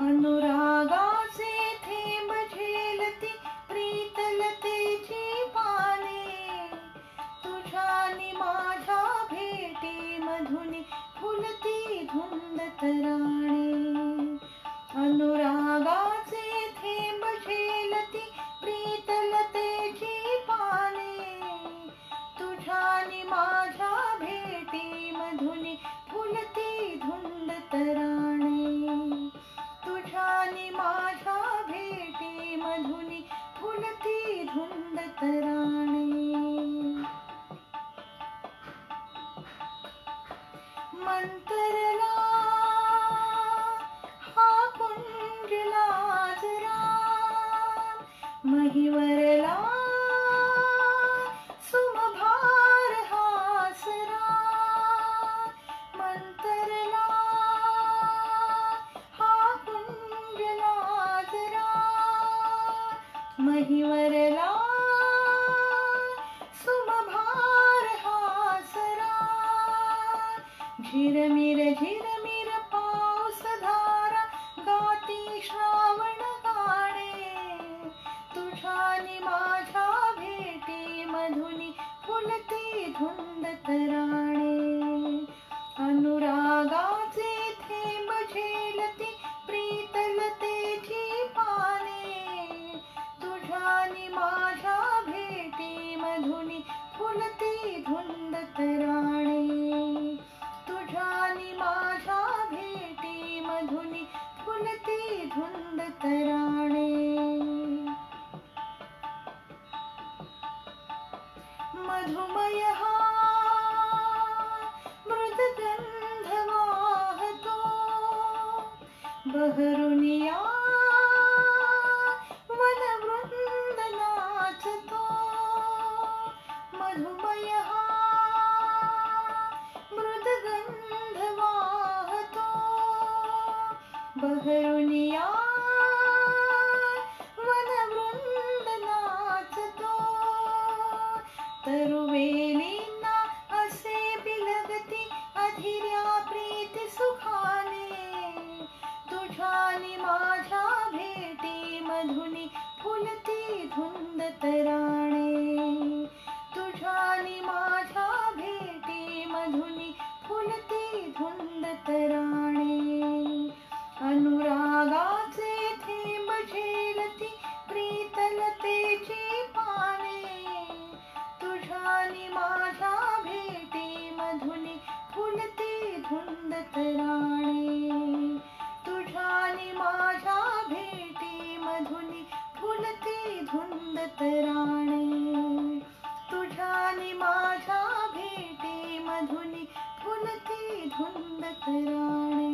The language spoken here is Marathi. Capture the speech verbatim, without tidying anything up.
अनुरागाचे थेंब झेलती प्रीतलतेची पाने, तुझ्यानी माझ्या भेटी मधुनी फुलती धुंद तराणे. अनुरागाचे थेंब झेलती प्रीतलतेची पाने, तुझ्यानी माझ्या भेटी मधुनी फुलती धुंद तराणे. तुझ्यानी माझ्या भेटी मधुनी फुलती धुंद तराणे. मंतरला हा कुंज लाजरा, महिवरला सुमभार हासरा. मंतरला हा कुंज लाजरा, महिवरला सुमभार हासरा. झिरमिर झिरमिर पाऊस धारा गाती श्रावण गाणे, तुझ्यानी माझ्या भेटी मधुनी फुलती धुंद तराणे. अनुरागाचे थेंब झेलती प्रीतलतेची पाने, तुझ्यानी माझ्या भेटी मधुनी फुलती धुंद तराणे. तुझ्यानी माझ्या भेटी मधुनी फुलती धुंद तराणे. मधुमय हा मृदगंध वाहतो, बहरुनिया वनवृंद नाचतो. मधुमय हा मृदगंध वाहतो, बहरुनिया वनवृंद नाचतो. तरुवेलींना असे बिलगती अधीर्या प्रीती सुखाने, तुझ्यानी माझ्या भेटी मधुनी फुलती धुंद तराणे. तुझ्यानी माझ्या भेटी मधुनी फुलती धुंद तराणे. अनुरागाचे थेंब झेलती प्रीतलतेची पाने, तुझ्यानी माझ्या भेटी मधुनी फुलती धुंद तराणे. तुझ्यानी माझ्या भेटी मधुनी फुलती धुंद तराणे. तुझ्यानी माझ्या भेटी मधुनी फुलती धुंद तराणे.